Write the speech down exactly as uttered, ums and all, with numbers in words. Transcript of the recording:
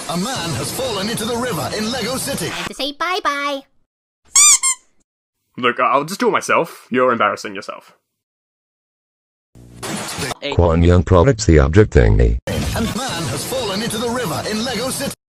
A man has fallen into the river in Lego City. Time to say bye-bye. Look, I'll just do it myself. You're embarrassing yourself. Quan Young products the object thingy. And man has fallen into the river in Lego City.